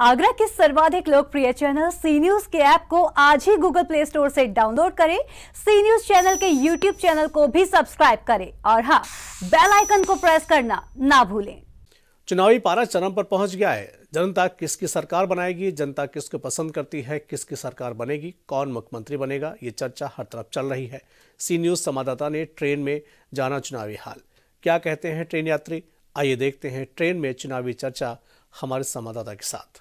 आगरा के सर्वाधिक लोकप्रिय चैनल सी न्यूज के ऐप को आज ही गूगल प्ले स्टोर से डाउनलोड करें। सी न्यूज चैनल के यूट्यूब चैनल को भी सब्सक्राइब करें और हाँ, बेल आइकन को प्रेस करना ना भूलें। चुनावी पारा चरम पर पहुंच गया है। जनता किसकी सरकार बनाएगी, जनता किसको पसंद करती है, किसकी सरकार बनेगी, कौन मुख्यमंत्री बनेगा, ये चर्चा हर तरफ चल रही है। सी न्यूज संवाददाता ने ट्रेन में जाना चुनावी हाल, क्या कहते हैं ट्रेन यात्री, आइए देखते हैं ट्रेन में चुनावी चर्चा हमारे संवाददाता के साथ।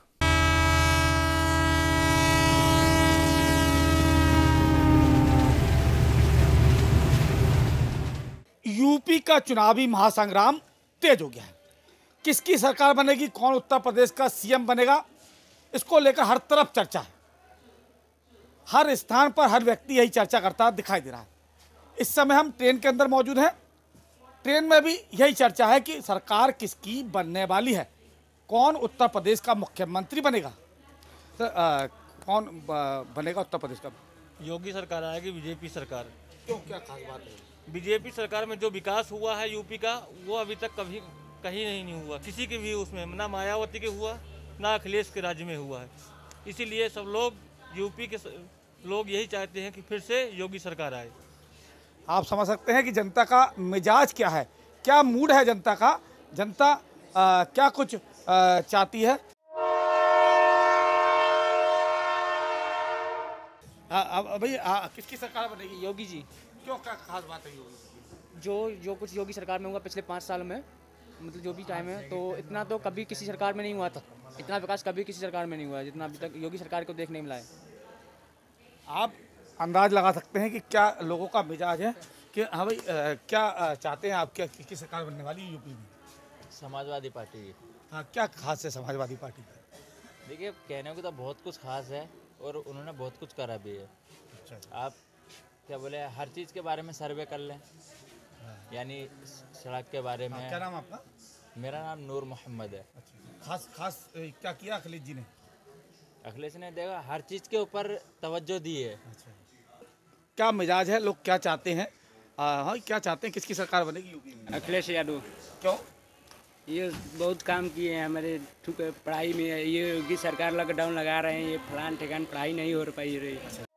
यूपी का चुनावी महासंग्राम तेज हो गया है। किसकी सरकार बनेगी, कौन उत्तर प्रदेश का सीएम बनेगा, इसको लेकर हर तरफ चर्चा है। हर स्थान पर हर व्यक्ति यही चर्चा करता दिखाई दे रहा है। इस समय हम ट्रेन के अंदर मौजूद हैं। ट्रेन में भी यही चर्चा है कि सरकार किसकी बनने वाली है, कौन उत्तर प्रदेश का मुख्यमंत्री बनेगा। तो कौन बनेगा उत्तर प्रदेश का? योगी सरकार आएगी, बीजेपी सरकार। क्यों, क्या खास बात है? बीजेपी सरकार में जो विकास हुआ है यूपी का, वो अभी तक कभी कहीं नहीं हुआ, किसी के भी उसमें, ना मायावती के हुआ, ना अखिलेश के राज्य में हुआ है। इसीलिए सब लोग यूपी के लोग यही चाहते हैं कि फिर से योगी सरकार आए। आप समझ सकते हैं कि जनता का मिजाज क्या है, क्या मूड है जनता का, जनता क्या कुछ चाहती है। भैया किसकी सरकार बनेगी? योगी जी। क्यों, क्या खास बात है योगी? जो कुछ योगी सरकार में हुआ पिछले 5 साल में, मतलब जो भी टाइम है, तो इतना तो कभी किसी सरकार में नहीं हुआ था। इतना विकास कभी किसी सरकार में नहीं हुआ है जितना अभी तक योगी सरकार को देखने मिला है। आप अंदाज लगा सकते हैं कि क्या लोगों का मिजाज है कि हाँ भाई क्या चाहते हैं आप, क्या किसकी सरकार बनने वाली है यूपी में? समाजवादी पार्टी। हाँ, क्या खास है समाजवादी पार्टी का? देखिए, कहने को तो बहुत कुछ खास है और उन्होंने बहुत कुछ करा भी है। अच्छा। आप क्या बोले, हर चीज़ के बारे में सर्वे कर लें, यानी सड़क के बारे में। क्या नाम आपका? मेरा नाम नूर मोहम्मद है। अच्छा। खास क्या किया अखिलेश जी ने? अखिलेश ने देखा हर चीज़ के ऊपर तवज्जो दी है। अच्छा। क्या मिजाज है, लोग क्या चाहते हैं? हाँ, क्या चाहते हैं, किसकी सरकार बनेगी यूपी में? अखिलेश यादव। क्यों? ये बहुत काम किए हैं हमारे पढ़ाई में। ये योगी सरकार लॉकडाउन लगा रहे हैं, ये फलान ठिकान पढ़ाई नहीं हो पाई रही।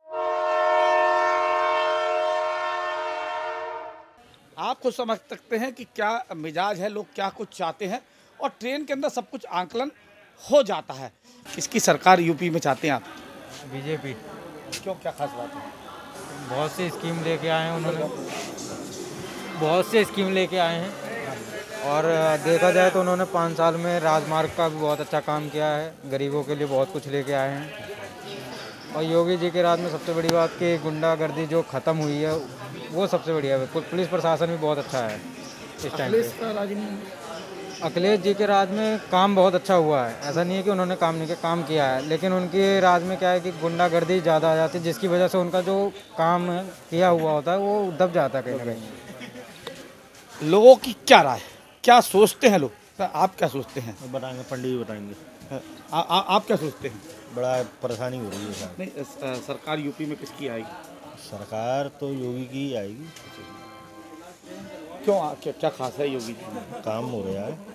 आप खुद समझ सकते हैं कि क्या मिजाज है, लोग क्या कुछ चाहते हैं, और ट्रेन के अंदर सब कुछ आंकलन हो जाता है। किसकी सरकार यूपी में चाहते हैं आप? बीजेपी। क्यों, क्या खास बात है? बहुत सी स्कीम लेके आए हैं उन्होंने, बहुत से स्कीम लेके आए हैं, और देखा जाए तो उन्होंने 5 साल में राजमार्ग का भी बहुत अच्छा काम किया है, गरीबों के लिए बहुत कुछ लेके आए हैं। और योगी जी के राज में सबसे बड़ी बात कि गुंडागर्दी जो ख़त्म हुई है वो सबसे बढ़िया है। पुलिस प्रशासन भी बहुत अच्छा है इस टाइम पे। अखिलेश जी के राज में काम बहुत अच्छा हुआ है, ऐसा नहीं है कि उन्होंने काम नहीं किया, काम किया है, लेकिन उनके राज में क्या है कि गुंडागर्दी ज़्यादा आ जाती है, जिसकी वजह से उनका जो काम किया हुआ होता है वो दब जाता है कहीं ना कहीं। लोगों की क्या राय है, क्या सोचते हैं लोग? आप क्या सोचते हैं? बताएंगे, पंडित जी बताएंगे। आप क्या सोचते हैं? बड़ा परेशानी हो रही है। नहीं, सरकार यूपी में किसकी आएगी? सरकार तो योगी की ही आएगी। क्यों, क्या खास है योगी जी में? काम हो रहा है।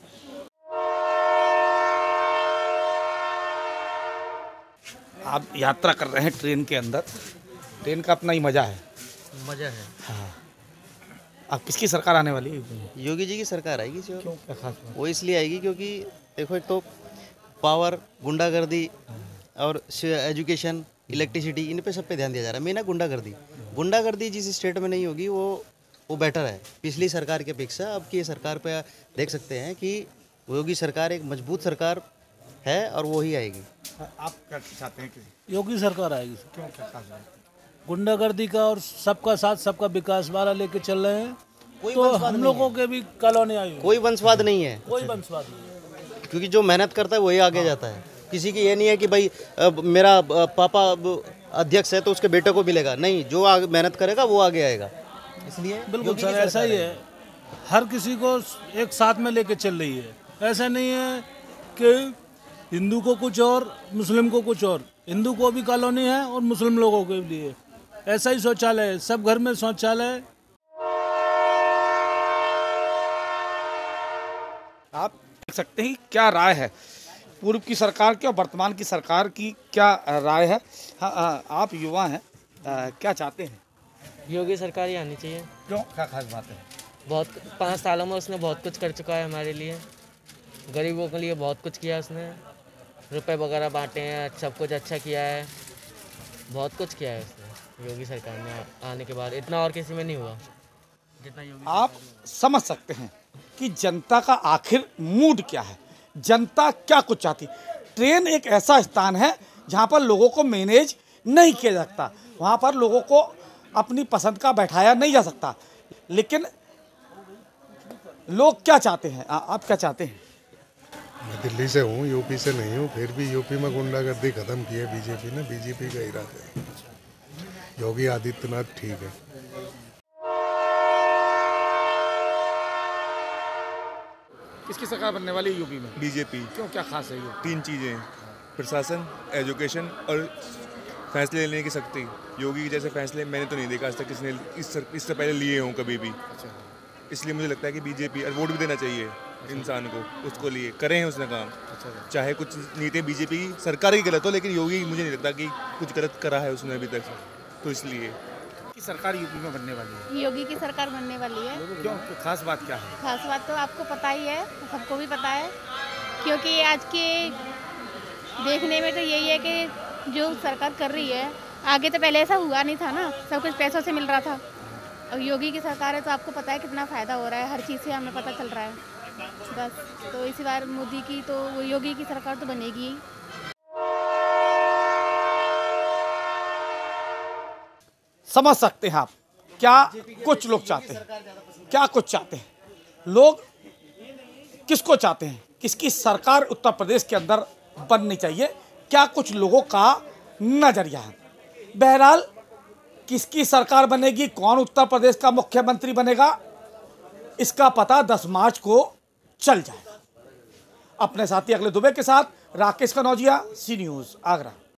आप यात्रा कर रहे हैं ट्रेन के अंदर, ट्रेन का अपना ही मजा है। मज़ा है। हाँ, आप किसकी सरकार आने वाली है? योगी जी की सरकार आएगी। जो क्यों, क्या खास बात? वो इसलिए आएगी क्योंकि देखो, एक तो पावर, गुंडागर्दी और एजुकेशन, इलेक्ट्रिसिटी, इन पे सब पे ध्यान दिया जा रहा है। मेन है गुंडागर्दी जिस स्टेट में नहीं होगी वो बेटर है पिछली सरकार की अपेक्षा। अब की सरकार पे देख सकते हैं कि योगी सरकार एक मजबूत सरकार है और वो ही आएगी। आप क्या चाहते हैं कि योगी सरकार आएगी? क्यों, क्या खास बात? गुंडागर्दी का और सबका साथ सबका विकास वाला लेके चल रहे हैं, तो हम लोगों के भी कॉलोनी आई, कोई वंशवाद नहीं है, कोई वंशवाद नहीं, क्योंकि जो मेहनत करता है वही आगे जाता है। किसी की ये नहीं है कि भाई मेरा पापा अध्यक्ष है तो उसके बेटे को मिलेगा, नहीं, जो मेहनत करेगा वो आगे आएगा। इसलिए बिल्कुल सर, ऐसा ही है। हर किसी को एक साथ में लेके चल रही है। ऐसा नहीं है कि हिंदू को कुछ और मुस्लिम को कुछ और। हिंदू को भी कॉलोनी है और मुस्लिम लोगों के लिए ऐसा ही शौचालय है, सब घर में शौचालय। आप देख सकते हैं क्या राय है पूर्व की सरकार की और वर्तमान की सरकार की क्या राय है? हाँ, आप युवा हैं, क्या चाहते हैं? योगी सरकार ही आनी चाहिए। क्यों, क्या खास बात है? बहुत 5 सालों में उसने बहुत कुछ कर चुका है हमारे लिए, गरीबों के लिए बहुत कुछ किया उसने, रुपए वगैरह बांटे हैं, सब कुछ अच्छा किया है, बहुत कुछ किया है उसने। योगी सरकार में आने के बाद इतना और किसी में नहीं हुआ जितना योगी। आप समझ सकते हैं कि जनता का आखिर मूड क्या है, जनता क्या कुछ चाहती। ट्रेन एक ऐसा स्थान है जहाँ पर लोगों को मैनेज नहीं किया जा सकता, वहाँ पर लोगों को अपनी पसंद का बैठाया नहीं जा सकता। लेकिन लोग क्या चाहते हैं, आप क्या चाहते हैं? मैं दिल्ली से हूँ, यूपी से नहीं हूँ, फिर भी यूपी में गुंडागर्दी खत्म की है बीजेपी ने, बीजेपी का इरादा है। योगी आदित्यनाथ ठीक है। किसकी सरकार बनने वाली है यूपी में? बीजेपी। क्यों, क्या खास है ये? 3 चीज़ें, प्रशासन, एजुकेशन और फैसले लेने की शक्ति। योगी जैसे फैसले मैंने तो नहीं देखा आज तक किसने इससे पहले लिए हों कभी भी। इसलिए मुझे लगता है कि बीजेपी, और वोट भी देना चाहिए इंसान को, उसको लिए करें हैं उसने काम। चाहे कुछ नीति बीजेपी की सरकार की गलत हो, लेकिन योगी मुझे नहीं लगता कि कुछ गलत करा है उसने अभी तक, तो इसलिए की सरकार यूपी में बनने वाली है। योगी की सरकार बनने वाली है। क्यों, खास बात क्या है? खास बात तो आपको पता ही है, सबको भी पता है, क्योंकि आज के देखने में तो यही है कि जो सरकार कर रही है, आगे तो पहले ऐसा हुआ नहीं था ना, सब कुछ पैसों से मिल रहा था। और योगी की सरकार है तो आपको पता है कितना फ़ायदा हो रहा है, हर चीज़ से हमें पता चल रहा है। बस तो इसी बार मोदी की तो योगी की सरकार तो बनेगी ही। समझ सकते हैं आप क्या कुछ लोग चाहते हैं, क्या कुछ चाहते हैं लोग, किसको चाहते हैं, किसकी सरकार उत्तर प्रदेश के अंदर बननी चाहिए, क्या कुछ लोगों का नजरिया है। बहरहाल किसकी सरकार बनेगी, कौन उत्तर प्रदेश का मुख्यमंत्री बनेगा, इसका पता 10 मार्च को चल जाएगा। अपने साथी अगले दुबे के साथ राकेश कनौजिया, सी न्यूज़, आगरा।